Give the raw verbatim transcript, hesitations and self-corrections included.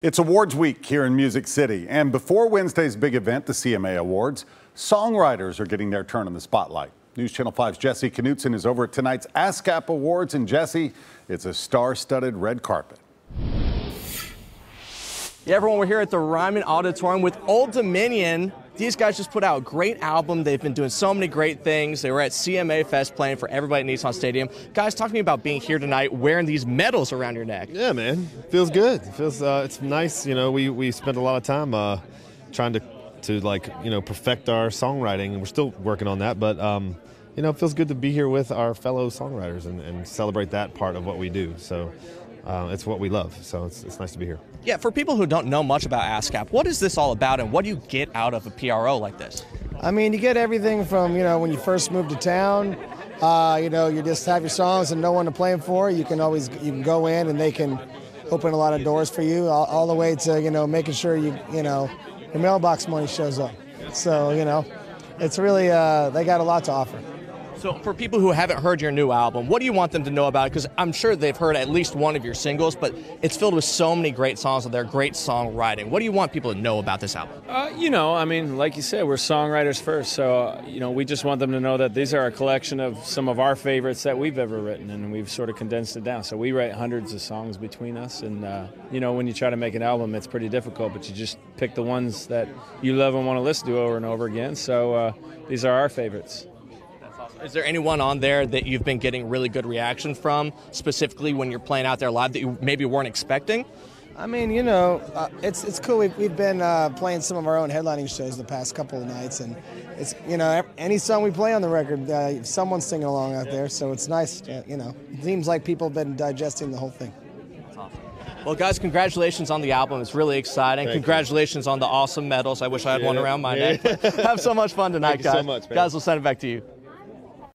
It's awards week here in Music City, and before Wednesday's big event, the C M A Awards, songwriters are getting their turn in the spotlight. News Channel five's Jesse Knutson is over at tonight's ASCAP Awards, and Jesse, it's a star-studded red carpet. Yeah, everyone, we're here at the Ryman Auditorium with Old Dominion. These guys just put out a great album. They've been doing so many great things. They were at C M A Fest playing for everybody at Nissan Stadium. Guys, talk to me about being here tonight wearing these medals around your neck. Yeah, man. Feels good. It feels uh, it's nice. You know, we, we spent a lot of time uh, trying to, to, like, you know, perfect our songwriting, and we're still working on that. But, um, you know, it feels good to be here with our fellow songwriters and, and celebrate that part of what we do. So uh, it's what we love. So it's, it's nice to be here. Yeah, for people who don't know much about ASCAP, what is this all about, and what do you get out of a P R O like this? I mean, you get everything from, you know, when you first move to town, uh, you know, you just have your songs and no one to play them for. You can always, you can go in and they can open a lot of doors for you, all, all the way to, you know, making sure you, you know, your mailbox money shows up. So, you know, it's really, uh, they got a lot to offer. So for people who haven't heard your new album, what do you want them to know about it? Because I'm sure they've heard at least one of your singles, but it's filled with so many great songs and they're great songwriting. What do you want people to know about this album? Uh, you know, I mean, like you said, we're songwriters first. So, uh, you know, we just want them to know that these are a collection of some of our favorites that we've ever written, and we've sort of condensed it down. So we write hundreds of songs between us. And, uh, you know, when you try to make an album, it's pretty difficult, but you just pick the ones that you love and want to listen to over and over again. So uh, these are our favorites. Is there anyone on there that you've been getting really good reaction from, specifically when you're playing out there live, that you maybe weren't expecting? I mean, you know, uh, it's it's cool. We've, we've been uh, playing some of our own headlining shows the past couple of nights, and it's, you know, any song we play on the record, uh, someone's singing along out there, so it's nice. To, you know, it seems like people have been digesting the whole thing. That's awesome. Well, guys, congratulations on the album. It's really exciting. Thank congratulations you. on the awesome medals. I wish I had yeah, one around my yeah. neck. Have so much fun tonight, Thank guys. you so much, man. Guys, we'll send it back to you.